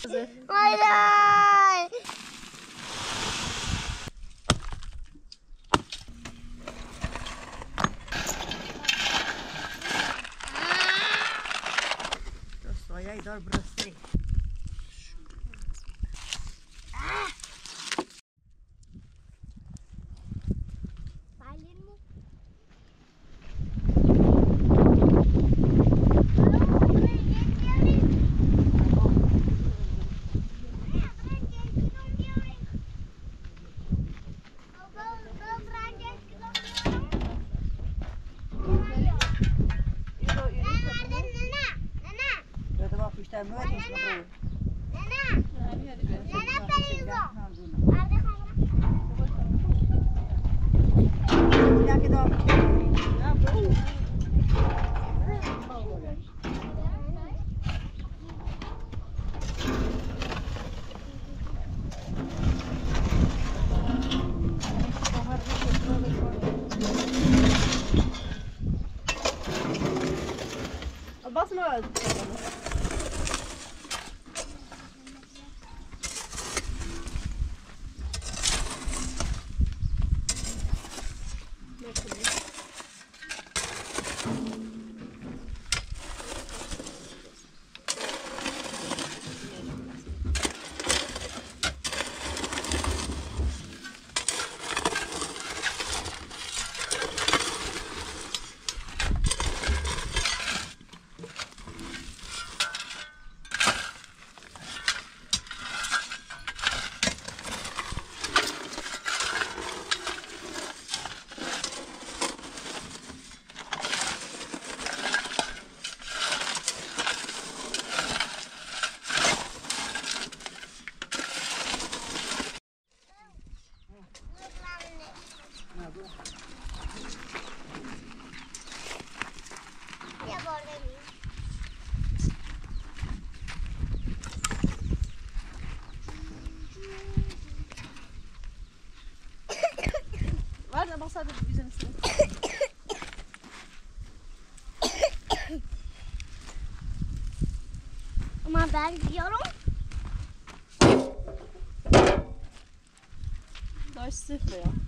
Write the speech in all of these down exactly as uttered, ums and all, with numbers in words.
وای سایه دار برسته البصمة وانا بصادف بيزنس ما بعرف يارو داش صفر يا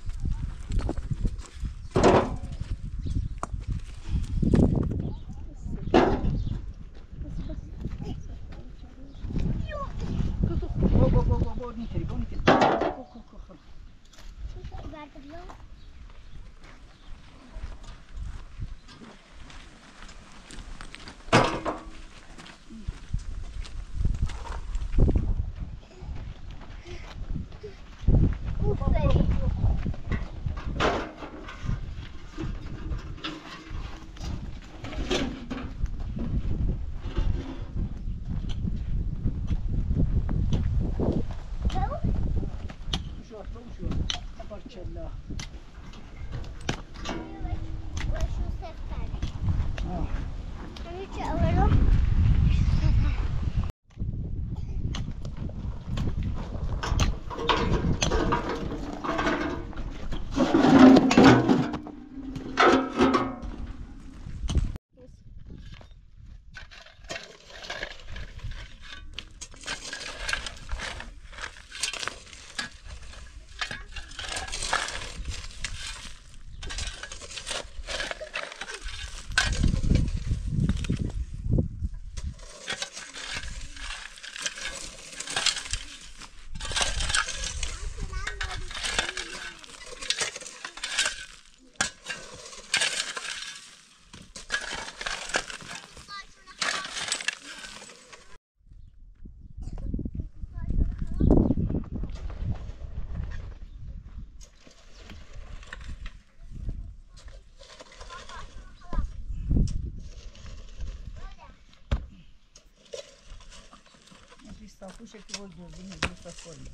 Puxa que o olhozinho dessa folha.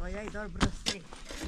پایه دار برسته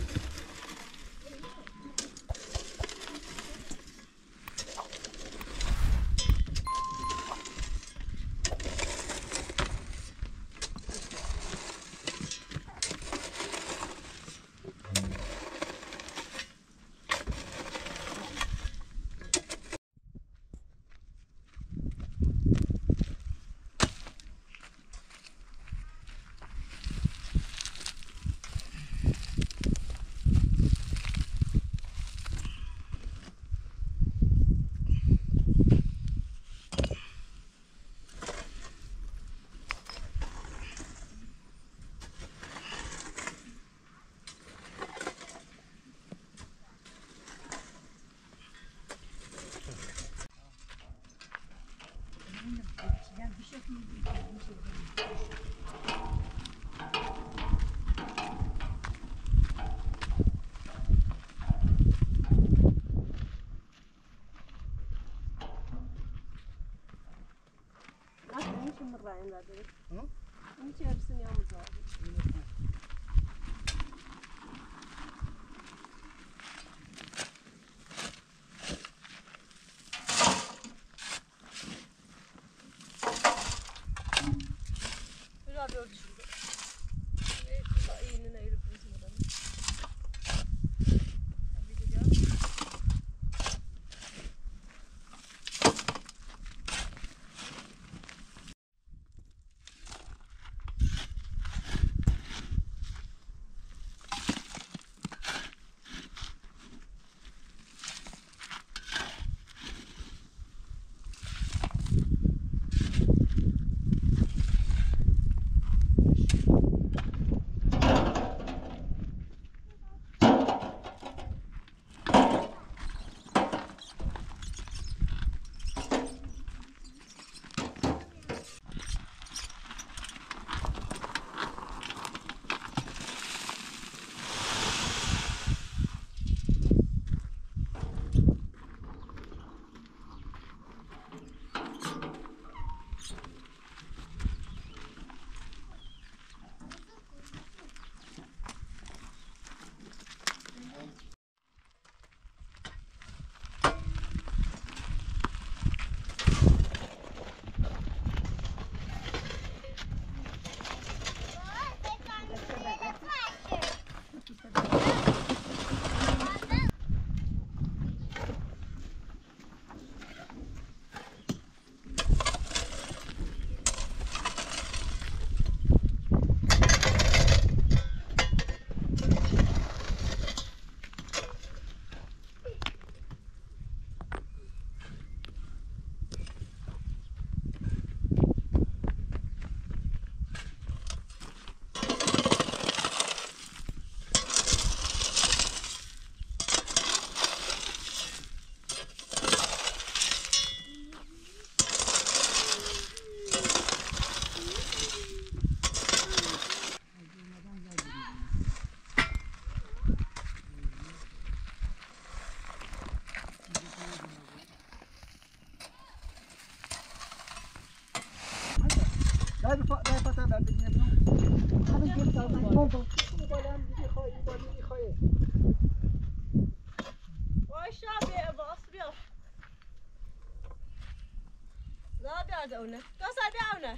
اونه دو سال بیا اونه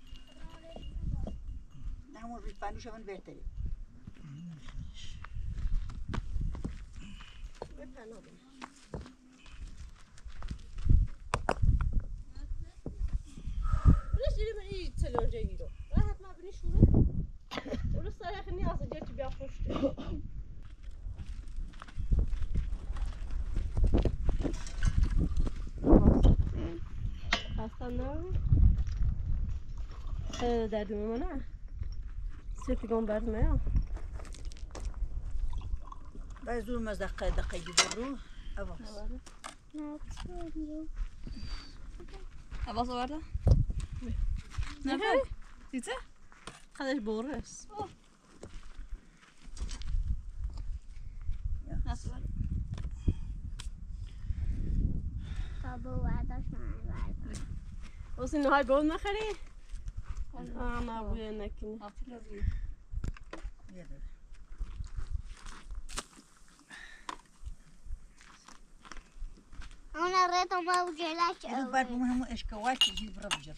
نمون ریز پنوش من بهتری بپناه بلش دیری من این تلونجه گیرو راحت ما بینی شروع اولو سر خیلی نیازه جا چی بیا خوشته خواستم نه دردومه منه سرتگان بردمه ها باید زور مزدقه دقیقی برو اواز اواز آورده؟ نه دیده؟ خودش بورس بابا ورداش من ورداش واسه نهای بود نخری؟ آه نه بویه نکنی یه داره انا ريت ما وجهلاش إذا بعد مهم إيش كواش يجيب رفجر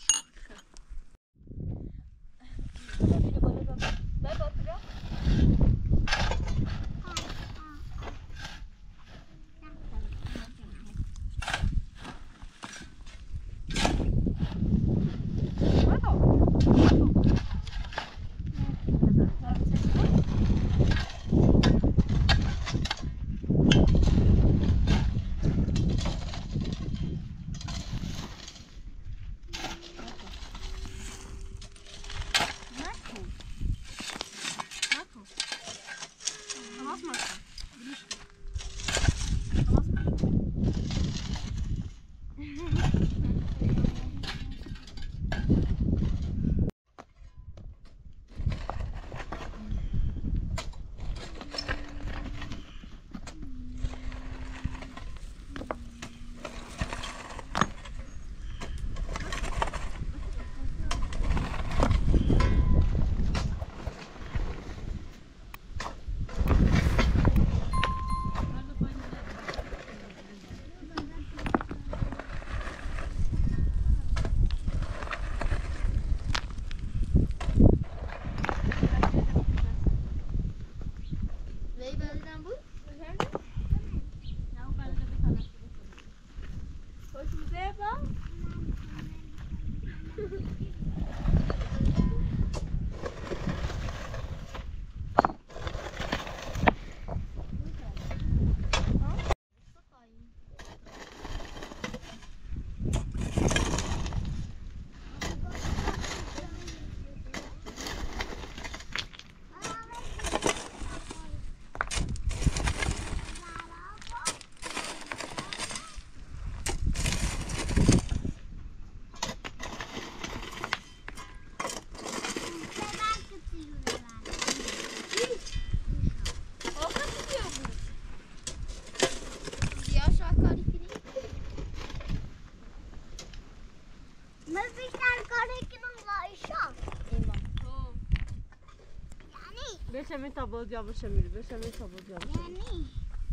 بشمی تا بازی بشمی بشمی تا بازی یعنی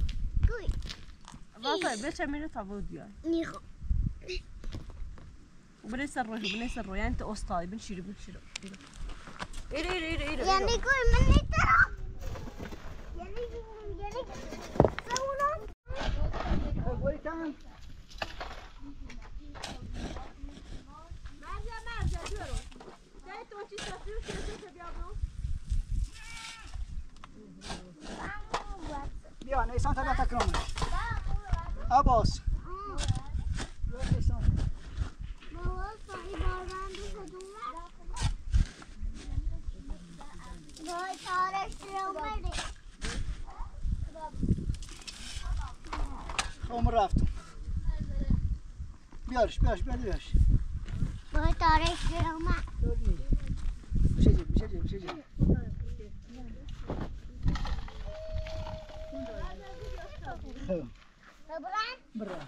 گوی واسه بشمی تا بازی نیخو وبني سره وبني سره يعني انت استاذ بنشيله بنشيله ايه ايه ايه ايه يعني قول مني ترى يعني يعني صورة ويتام مرجع مرجع دورو جاي توجي تسافر كيف تبيعوا بیا نیسان تا تکرام عباس بابا صاحب باران دو کدومه وای تارش رو بده عمر رفتم بیارش بیارش بیارش وای تارش رو بده میشه جیب میشه جیب میشه جیب ببرن برا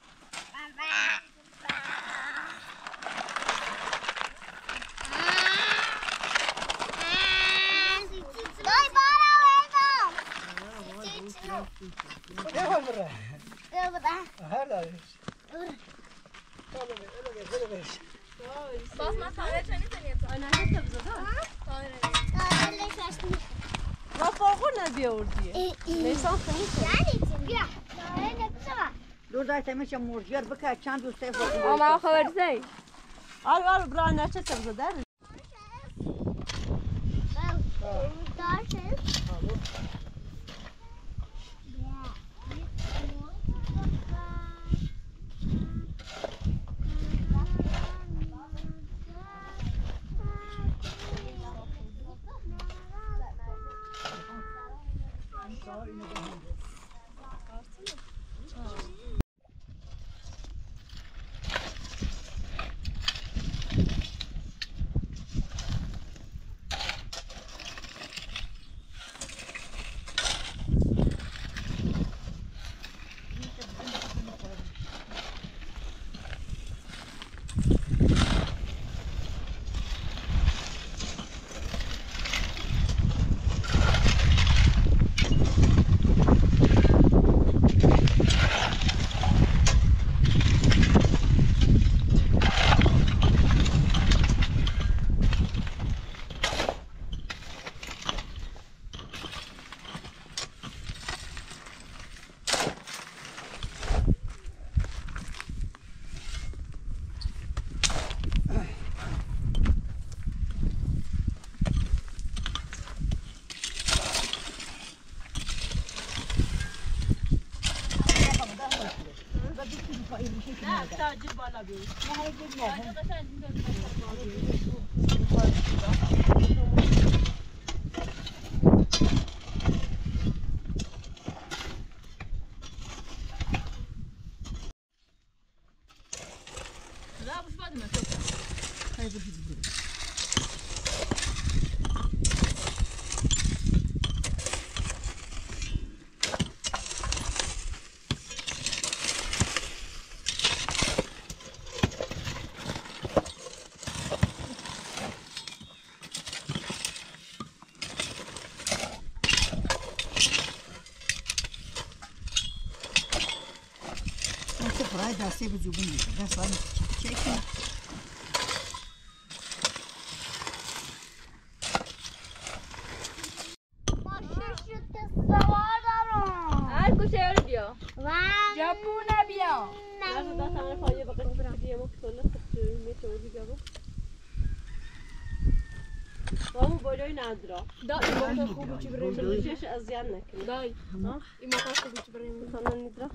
دای بارا ویدم یه بار برا ببرن هر دارش باز ما تاره چنی تنید آنها تبزه تاره تاره لششمی ما فوقو نبیاوردیه نیسان خونی یعنی چی بیا تاره نبزه دور دایت میشه مرجر بکه چند دوسته فوق اما خبر زی آل آل برای نچه تبزه در بالا بیاریم. نه هر جور نه. لا مش بعد ما تطلع. هاي بدي بدي. هاي داسته بجوبونی دست ولی چکی ما شش تا سوار دارم هر کوچه یارو بیا. من جپونه بیا. نه دست همه پایه بقیه برم. بیا ما کلا سکتوری میتونی بیا با. وامو بالای ندرا. دا این موقع خوبی چی بریم. شش ازیان نکنی. دای. ها؟ این موقع خوبی چی بریم. مثلا ندرا.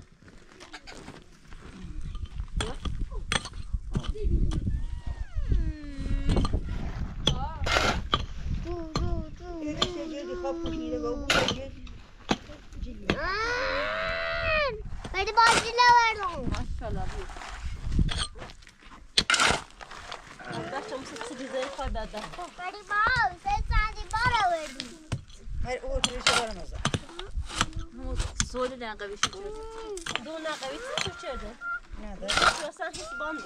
Hadi başlayalım. Maşallah bu. Arkadaşlar sıksı bize ifade eder. Hadi bal, sen sadece bana verdin. هاي أول شيء برمزة همون سوال نه قوی شد. دو نقوی چه چرده؟ نه ده یا sen hiç bandı.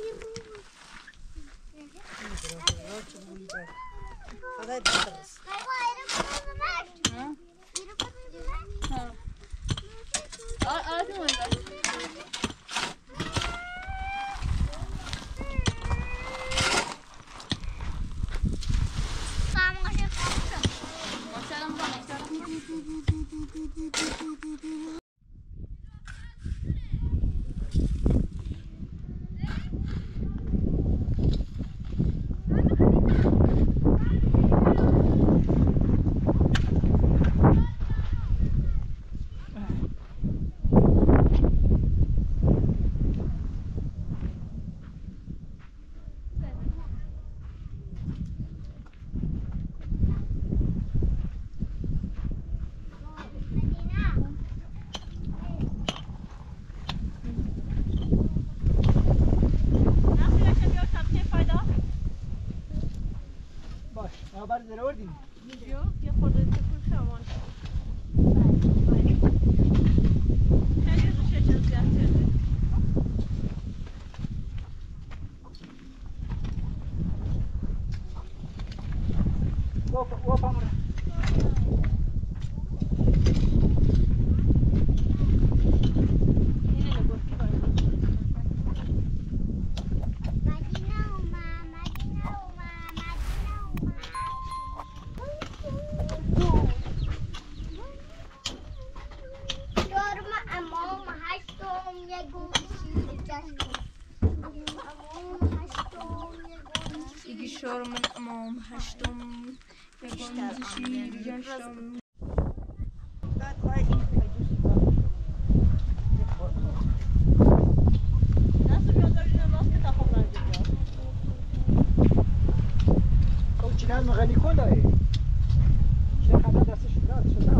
هذا يدرس Kayba ayrı kızı ver. Ha? Ayrı kızı ver. Ha. Al al şunu ver. Tamam, kaşık kaptım. Başlayalım bana. باش خبر در آوردیم Yok ya orada tıkır şaman. Her yüzü şeçen ziyartırdı. وقف وقف عمر Yine de korku var. Madina uma, Madina uma, Madina uma. Yorma amom hastom ye gumshi jastom. Amom hastom ye gumshi. İki şorman amam haştım. Yabancı şiir yaştım. بعد خواهی این Nasıl bir adam yine nasıl bir takımlar gidiyor? کوچینال مغنی کن داری چه خبر دستش داد شده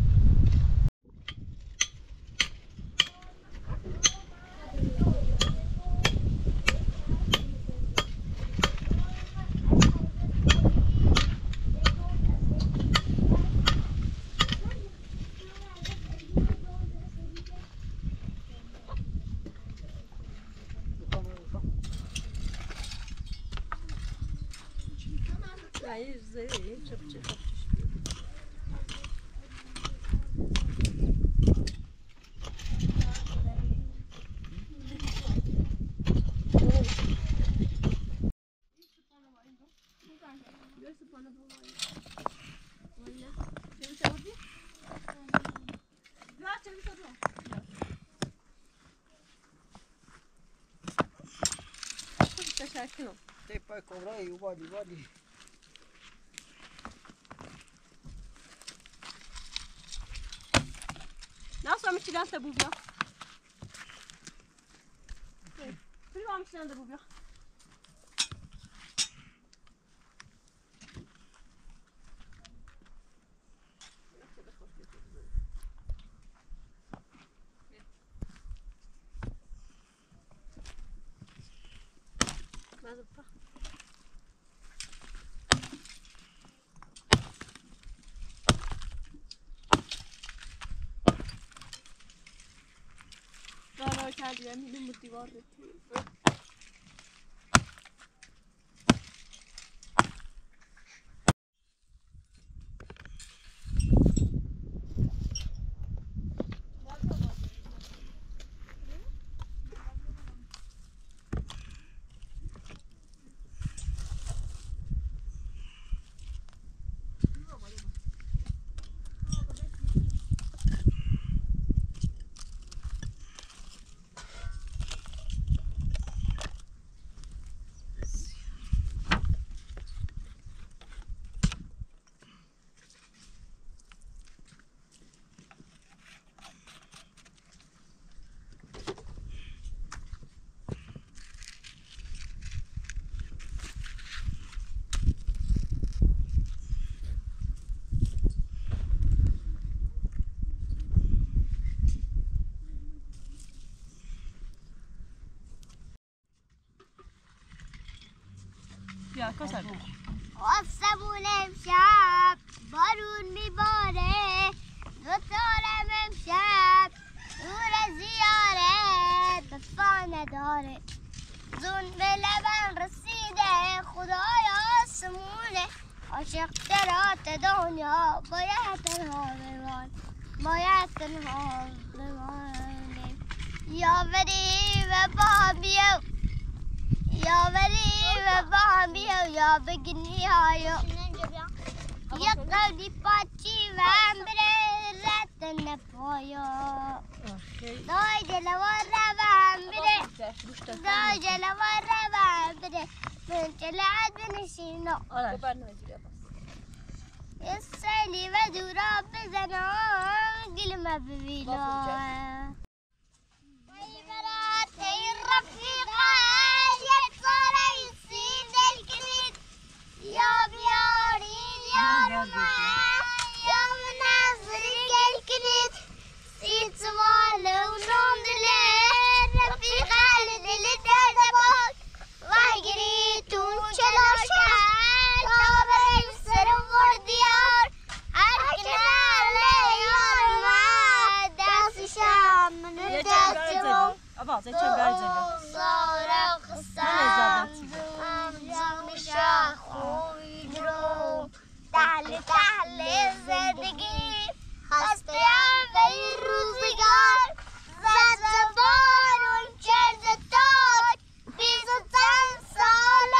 Yani yüzleri çıp çıp. Teşekkür تی پای کبرای وادی وادی Nasıl bir çiğdem bu ya? بری با هم سنده رو بیا راه کردیم میدیم دیوار رو بیا کسر آسمون امشب بارون میباره دوتارم امشب نور زیاره دفاع نداره زون به لبن رسیده خدای آسمونه عاشق درات دنیا باید تنها بمان باید تنها بمانه یا بری و با بیو یا بری و با هم بیو یا بگنی هایو یا قولی پاچی و هم بره رت نپایو دای جلوار رو و هم بره دای جلوار رو و هم بره من چلعت بنشینو یه سیلی و دورا بزنم گلمه ببینم ای برات ای رفیقه یا بیارین یا یا مناظری گل کنید سید سوال و نوم دله رفیقه لدل درد باد وای گریتون چلا شهر تا بریم سرم وردیار هر کنار لیار ما دستشم من دستم آبا زن چه برزنده سارا خستم امزون خوی درم تحل تحل زندگی خستم به این روزگار زد زبانم کرد داد بیست و چند سال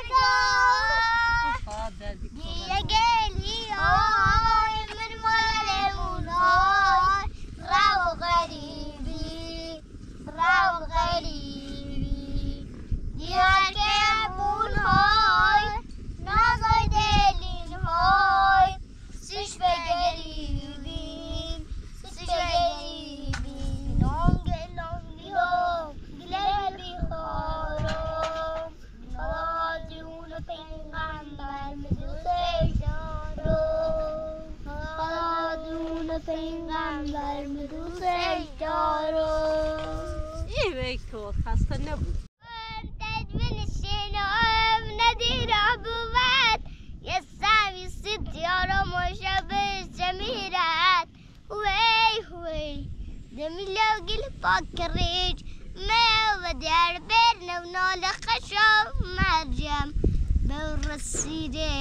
آزگار دیگه گلی های من مال اونای رو غریبی رو غریبی دیگر که امون های نازای دلین های سیش بگریبین سیش بگریبین آنگه لانگی ها گله بیخارم خادیون پیغمبر مدوسه دارم خادیون پیغمبر مدوسه دارم ای بیکو خسته نبود تدوین شنام ندیر عبوات یساوی ست یارم و شبه سمیرات وی وی دمیلو گل پاک ریج ما ودار برنا ونال خشم مرجم برسیده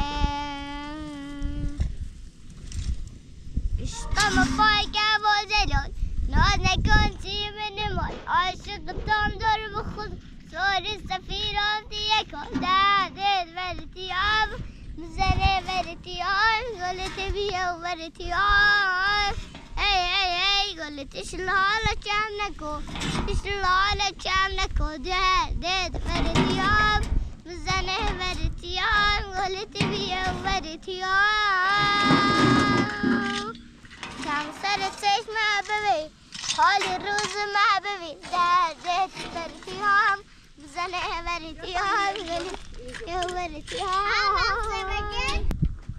اشتم پای گوازلون ناز نکن سی من مال عاشق تام دار بخود سوری سفیران دیگه کن دادت ورتی آب مزنه ورتی آب گلت بیا ورتی آب ای ای ای گلت اشلالا چم نکو اشلالا چم نکو دادت ورتی آب مزنه ورتی آب گلت بیا ورتی آب کم سر چشم ببین حال روز ما ببین درد برتی هم بزنه برتی هم بزنه برتی هم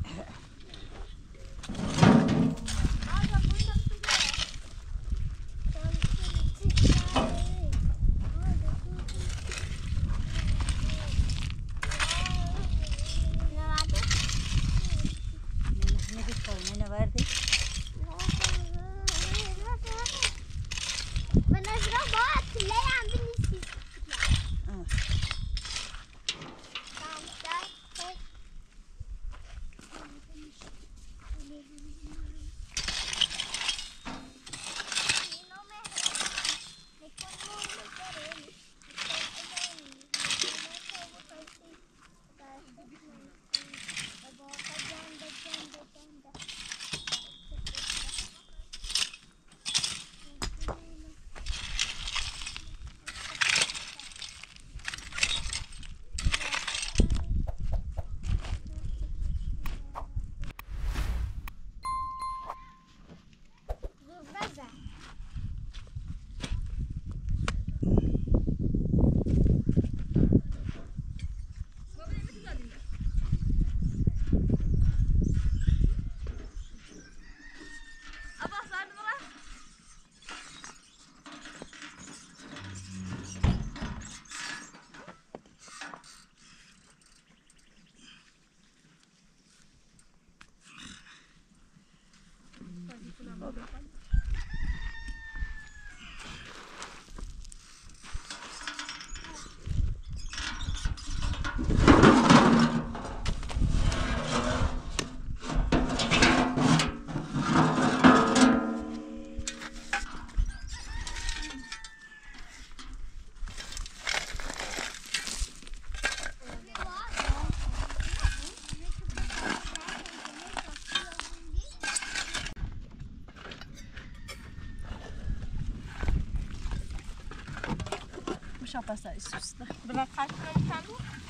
Deixa eu passar isso. Pra cá, pra cá.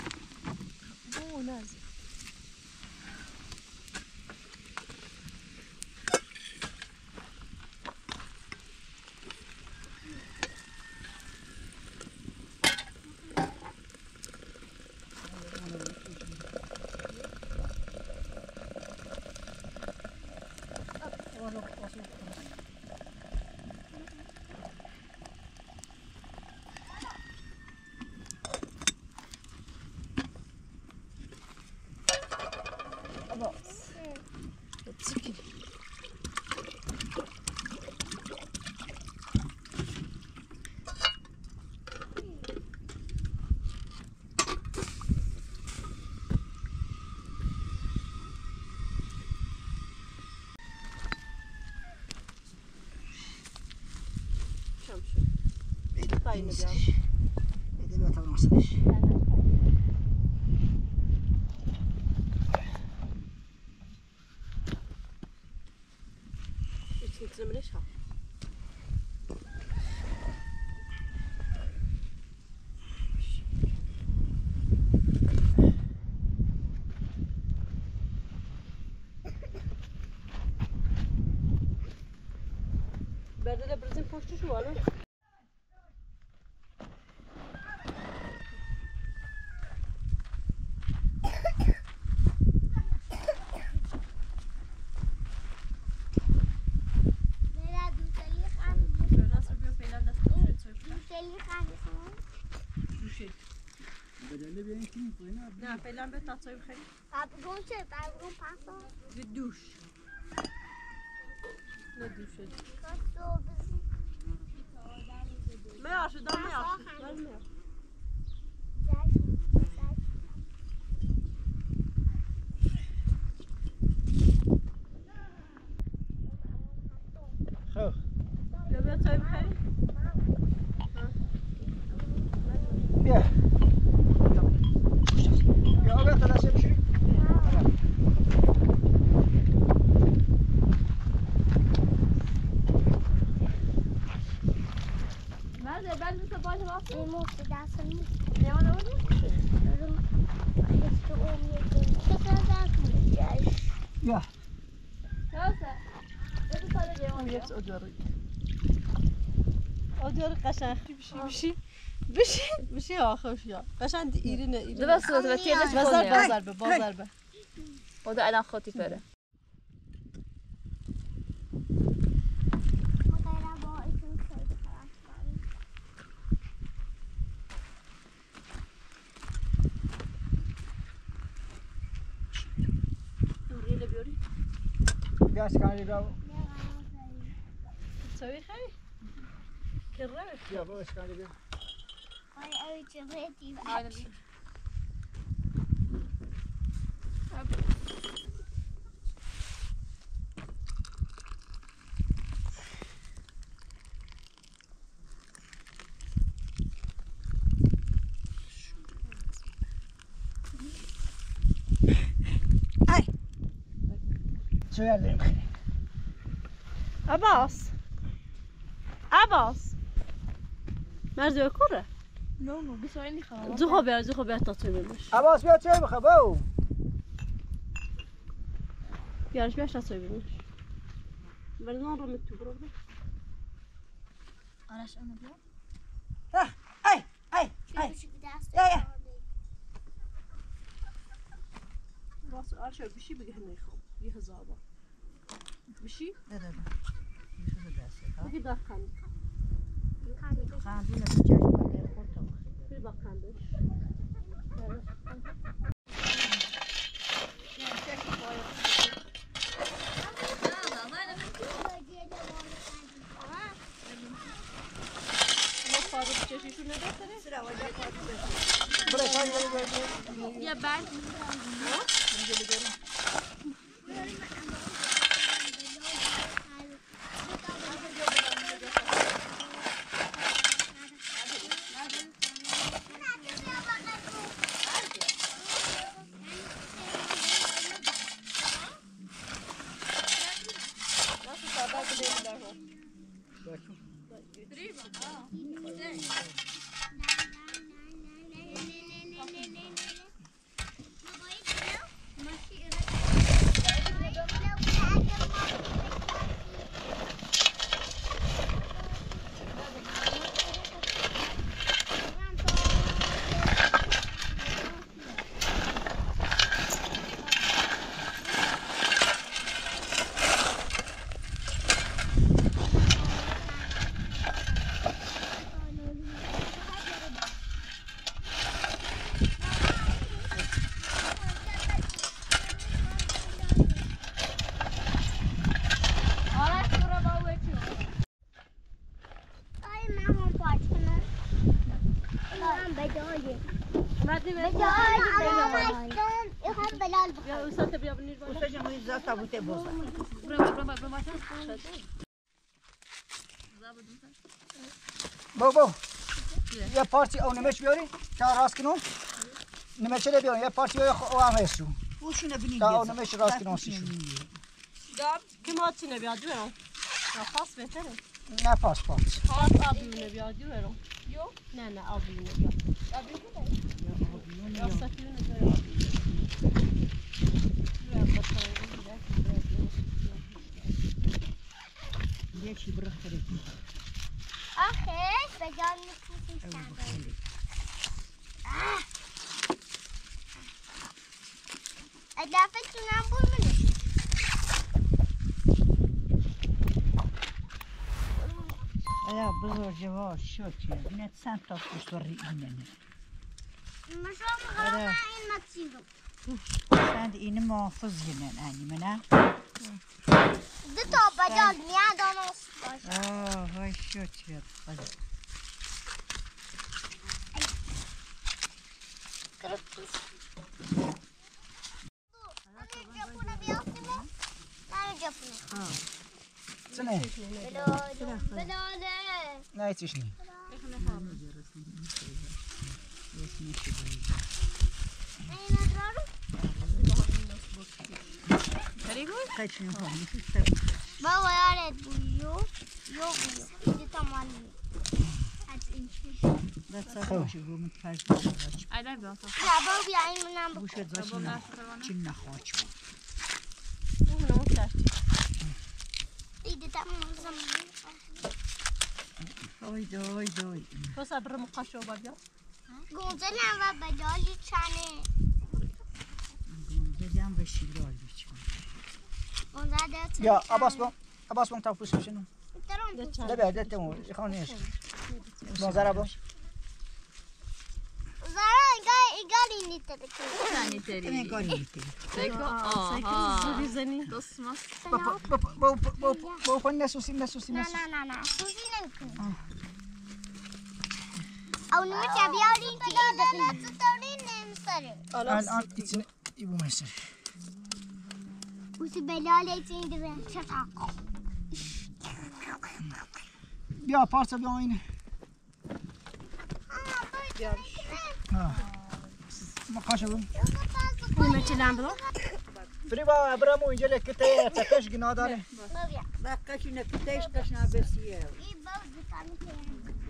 Boa, Nazi. Fajny biał. Jedyna ta nosa. Hiç niczym rysia. Berde de bizim poştu şu var. نه فعلا به تاچای بخیر. بابگون چه؟ بابگون پاسا؟ به دوش. نه دوشه. کاسو بزن. میاشه دام میاشه. دام میاشه. خب. بیا بیا چای بخیر. بیا. بیا بیا تا دست بشوری. Nerede? Ben de sabah sabah این موقع دست نیست. ne var orada? دارم işte olmuyor. Tekrar ders mi? بیا. Neyse. Hadi sadece اون yemek یک اجاره. آدیار قشنگ بشی بشی بشی بشی آخوش یا قشنگ ایرینه ایرینه ده بس و تیرش بازار کنه بازار به بازار به و ده الان خودی پره بیا اسکانی بیا تسوي خير كرمت بیا با اسکانی بیا های اوی چه بهتی چه یادیم عباس عباس مرزو كره نو نو بسويني خلاص زخو بيا زخو بيا تطويبش عباس بیا چه بخوا بو بياش بياش تطويبش برنامج رو متبرر آرش اونو بیا ای ای ای یا یا باس آرش بشي بيجي هنا يخو يهزابه بشي نه نه بيجي داخل خاندونه به جای خورده خورده في باقاندش يا بعد بو بو یه پارچی او نمش بیاری تا راست کنم نمش رو بیاری یه پارچی او هم هستو تا او نمش راست کنم سیشون که ما چی نبیاد بیارم یا پاس بهتره نه پاس پاس پاس آبی نبیاد بیارم نه نه آبی نبیاد آبی نبیاد یا سفیر نبیاد یکی برخوره آخیش به جان میکنیم سرداری ادافه تونم بول منه ایا بزرگ جواب شد که نه چند تا کشوری اینه مشام غلط این متسیدم چند اینه محافظ گنن انی منه دو تا بجال میاد آنوس باش آه های شد که خدا جپونه بیافتیمو نه جپونه چنه بلاله بلاله نه ایتیش نی این ادرارو قیچین ها بابا یارت بویو یو بویو ایدی تمامی از این چیز دست باشی گومت فرض باشی اینا بیام تا نه بابا بیا این منم بکن گوشت باشی نه چین نخواهچ بود اون نمو کرد ایدی تمام زمان دوی دوی دوی تو صبر مقاشو بابیا گونزلم و بدالی چنه گونزلم به شیرال بیچون گونزل یا عباس بام عباس بام تفوش بشنو درم ده بعد تمو خانیش منظره با زارا اینگاه اینگاه نیت بکی Yani teri. من کاری میکنی Seko. سايكل Aha. زوري زني Dostmaz. با با با با با با نسوسی نسوسی نه نسوسی نه نه نه خوزی نمیکنی او نمیشه بیارین که این دفعه ستارین نمیساره الان içine bu mesele. اوسی بلال این دفعه چطا بیا parça بیا اینه ها ما قاشم نمچلم بدو فریبا ابرامو اینجا لکته تکش گنا داره بقیش نکتهش قشنا بسیه این باز بکنی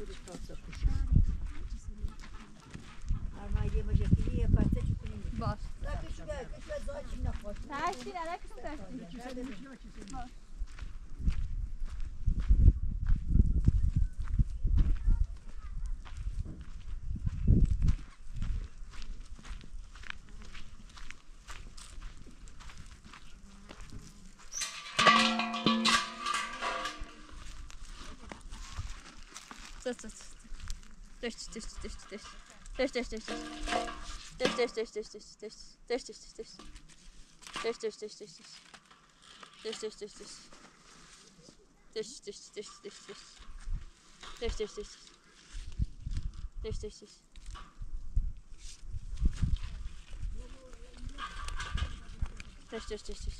اما یه مشکلی یه پرسه چی کنیم Bas. بقیش بقیش زایچی نخواست Taştin alakası taştin. Sus sus. Düş düş düş düş. Düş düş düş düş. Düş düş düş düş düş düş. Düş düş düş düş. Düş düş düş düş düş. Düş düş düş düş. Düş düş düş düş düş. Düş düş düş. Düş düş düş. Düş düş düş düş.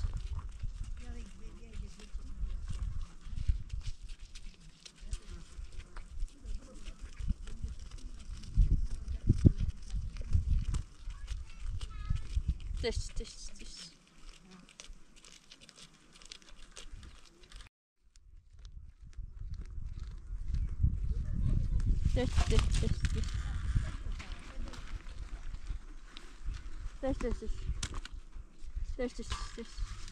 Düş düş düş. Düş düş düş düş. Düş düş düş. Düş düş düş.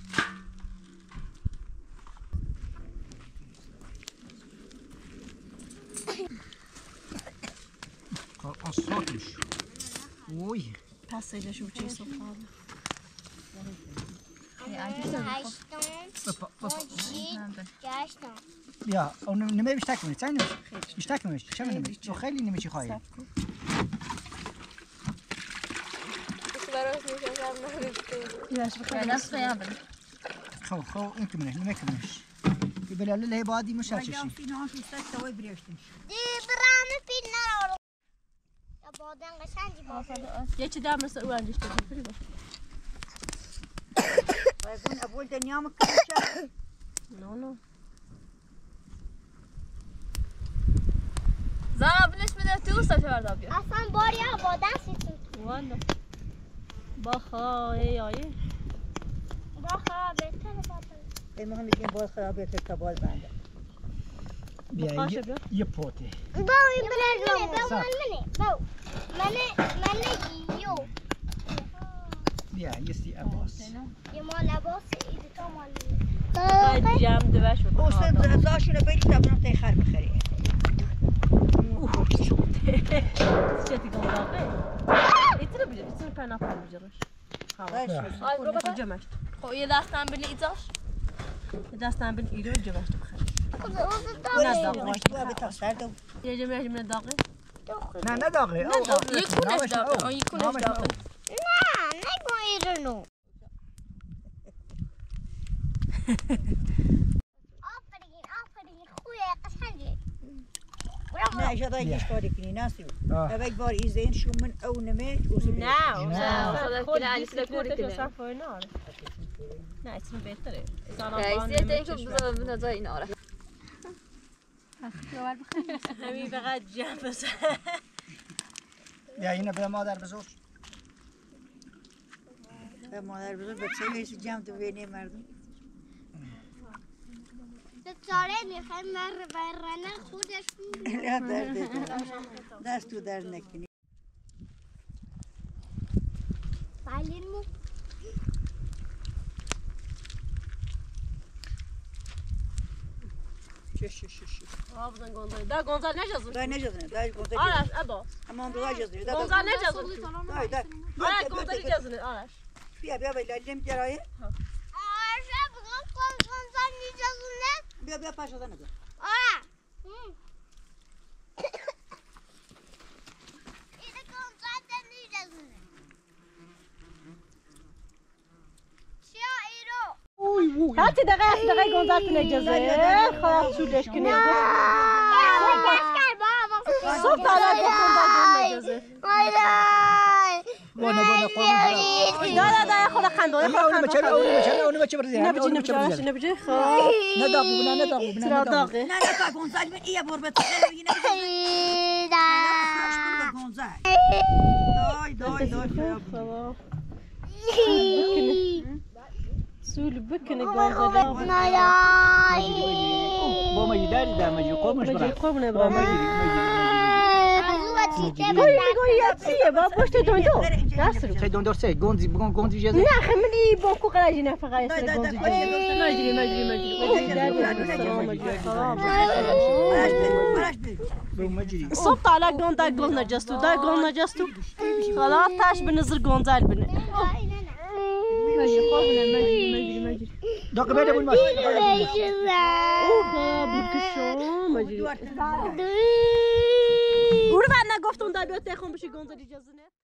Aslatmış. Oy. پسیده شو چی سفال هشتم پنجشید گشتم Ya onu nime biştek mi? Sen mi? Biştek mi? Şem nime? O خیلی nime چی خواهی؟ یاش بخیر Nasıl sayabın? خو خو این که منش nime که منش. بله له بادی مش یا هرچی. فینا فی ست توی بریشتیم دی برامه پیل نرارم یا بادن قشنگی بادن یکی در مثل او انجشته بفری با بایگون اول دنیا مکرشه نو نو Zara biniş mi de tu sefer de yapıyor. اصلا بار یا بادن سیتون والا باخا ای آیه باخا بهتره بادن این مهم میگیم باز خرابه که کبال بنده بیا باشه یه- بیا. یه پوته. باو این بلد منه باو من منه باو منه منه یو بیا یه سی عباس. یه مال لباس ایده تو مال خیلی جمع دوش رو اوست زاشونه بیدی تبنم تای خر بخری چتی کن داغه ایتر بیجه ایتر پر نپر بیجرش Ay baba. جمعش خب یه دستم بلی ایزاش. دستم بین ایرو جمعش تو بخیر تو به تاثر دو یه جمعه جمعه داغه نه نه داغه. او او. یکونش داغه. آن یکونش داغه. نه نگو ایرونو آفرین آفرین خویه قشنگه نه اجا دای گیش کاری کنی ناسیو آه. اوک بار ایزین شو من او نمید او سبیل نه نه. خود کلی دیست کلی کلی کنه. صفای نار نه ایتر بهتره رئیسیت این که بزن بنظر این آره. همین فقط جمع بزن بیا اینو به مادر بزرگ. مادر بزرگ بچه ویسی جمع تو بینه مردم ستاره میخوای مر برنه خودش نه درد دست تو درد نکنی بلین مو شش شش شش آه بزن گونزال دا گونزال نجازن دای نجازنه دای گونزال آرش ابا اما هم دای جازنه گونزال نجازن دای دای آرش گونزال نجازن آرش بیا بیا بیا لیم درایه آرشه بگم کن گونزال نیجازونه بیا بیا پاش دادن نگه آره اینه گونزال نیجازونه چیا ایرو هاتی دقیقه دقیقه گونزال تو نجازه خواهد شولش کنی صبح تالا گفتم دا گونزال نجازه بانه بانه قربون دا دا دا خود خندونه یا اونو بچه اونو بچه اونو بچه برزی نبجی اونو نبجی بچه آرش برزی نبجی خواه نداغ بنا نداغ بنا چرا نداغ داغه نه نه تا گونزال بین ایه بربت یینه ایدا گونزال دای دای دای خواه سول بکنه گونزال نایای با ما یداری دا مجی قومش مجی برای خوب نبرم گویی گویی چیه با پشت دوندو دست رو خیلی دندور سه گونزی بگون گونزی جزه نه خمینی با کو قراجی نه فقط دای سر دای گونزی دای مجری مجری مجری بگو مجری صبح طالع گوندا گون نجستو دا گون نجستو خلاص تاش بنزر گونزال بنه مجری خوب نه مجری مجری مجری داغ بیده بول ماش اوه بکشم مجری گور بعد نگفتم دا بیاد تخم بشه گونزال اجازه نه